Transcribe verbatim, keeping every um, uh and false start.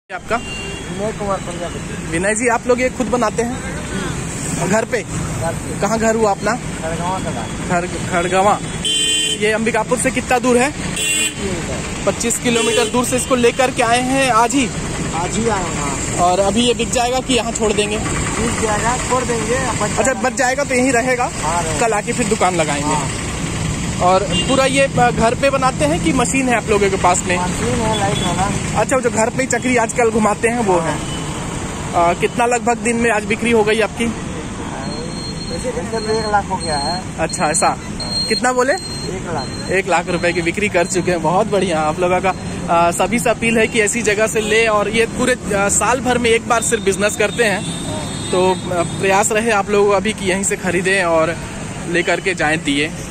आपका? विनय कुमार प्रजापति। विनय जी, आप लोग ये खुद बनाते हैं घर पे? कहाँ घर हुआ अपना? खड़गवां। खड़गवां। ये अंबिकापुर से कितना दूर है? पच्चीस किलोमीटर दूर से इसको लेकर के आए हैं आज ही? आज ही आए हैं। और अभी ये बिक जाएगा कि यहाँ छोड़ देंगे? बिक जाएगा, छोड़ देंगे। अच्छा, बच जाएगा तो यहीं रहेगा, कल आके फिर दुकान लगाएंगे। हाँ। और पूरा ये घर पे बनाते हैं कि मशीन है आप लोगों के पास में? मशीन है, लाइट वाला। अच्छा, जो घर पे चक्री आजकल घुमाते हैं वो है। आ, कितना लगभग दिन में आज बिक्री हो गई आपकी? तो एक लाख हो गया है। अच्छा, ऐसा? कितना बोले? एक लाख। एक लाख रुपए की बिक्री कर चुके हैं। बहुत बढ़िया। आप लोगों का आ, सभी से अपील है कि ऐसी जगह से ले, और ये पूरे आ, साल भर में एक बार सिर्फ बिजनेस करते हैं, तो प्रयास रहे आप लोगों को अभी कि यहीं से खरीदें और लेकर के जाएं दिए।